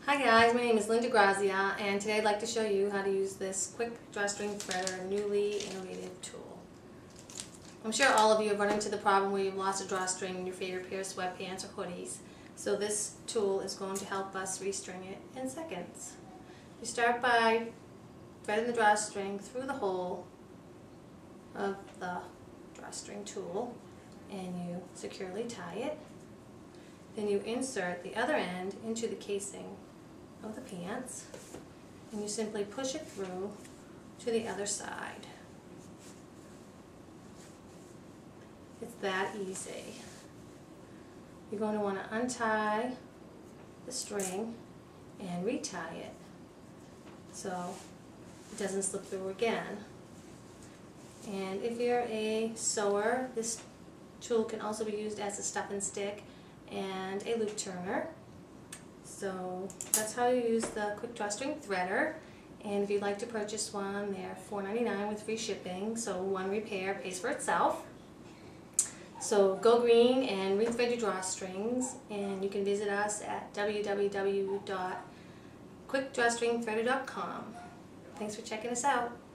Hi guys, my name is Linda Grazia, and today I'd like to show you how to use this quick drawstring threader newly innovative tool. I'm sure all of you have run into the problem where you've lost a drawstring in your favorite pair of sweatpants or hoodies. So this tool is going to help us restring it in seconds. You start by threading the drawstring through the hole of the drawstring tool and you securely tie it. Then you insert the other end into the casing of the pants and you simply push it through to the other side. It's that easy. You're going to want to untie the string and retie it so it doesn't slip through again. And if you're a sewer, this tool can also be used as a stuff and stick and a loop turner. So that's how you use the quick drawstring threader. And if you'd like to purchase one, they're $4.99 with free shipping, so one repair pays for itself. So go green and rethread your drawstrings, and you can visit us at www.quickdrawstringthreader.com. Thanks for checking us out.